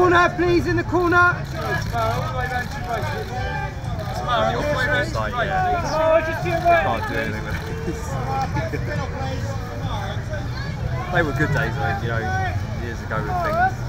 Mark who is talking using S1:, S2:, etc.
S1: corner, please, in the corner.
S2: On the opposite side, yeah. Can't do anything with these. They were good days, I mean, you know, years ago with things.